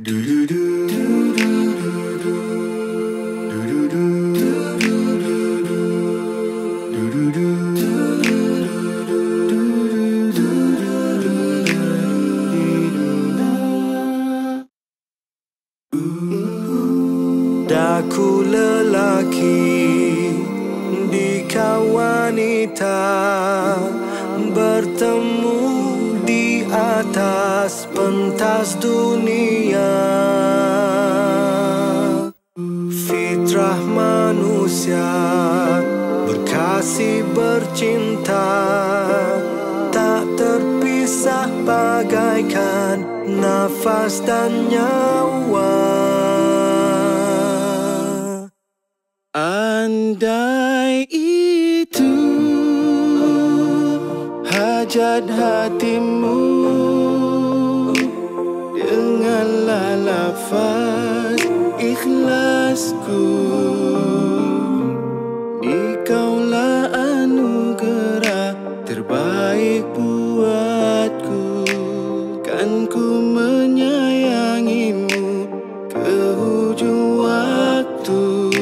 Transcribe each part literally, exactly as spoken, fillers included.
Daku lelaki di kau wanita, bertemu di atas pentas dunia. Fitrah manusia berkasih bercinta, tak terpisah bagaikan nafas dan nyawa. Andai itu hajat hatimu, dengarlah lafaz ikhlasku. Dikaulah anugerah terbaik buatku, kan ku menyayangimu ke hujung waktu.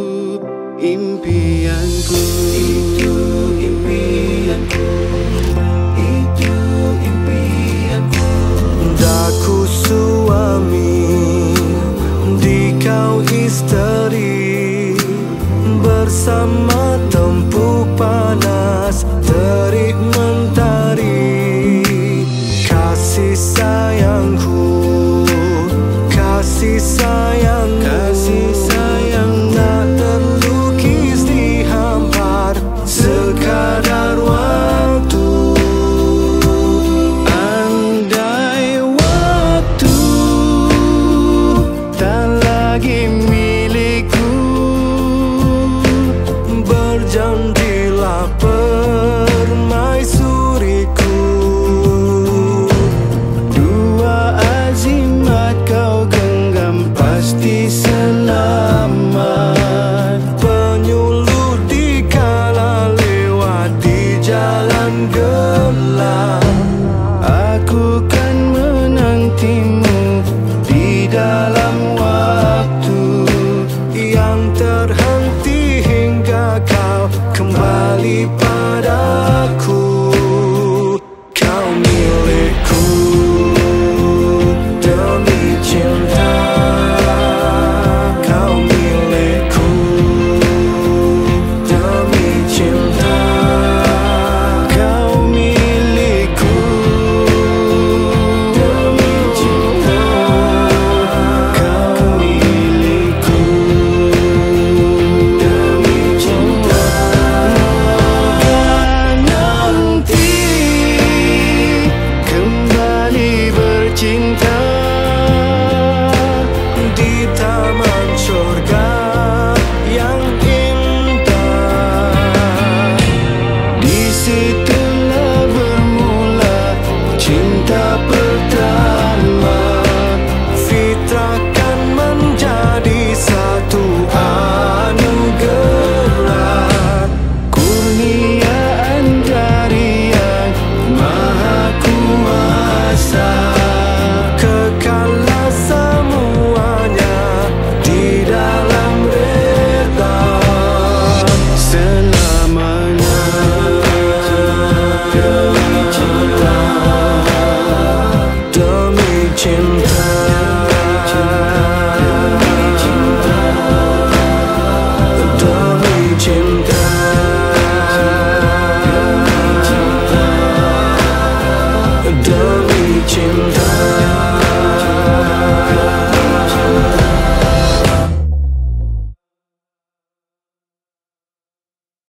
Impianku itu impianku, itu impianku. Daku suami di kau isteri, bersama tempuk panas terik mentari. Kasih sayangku, kasih sayangku,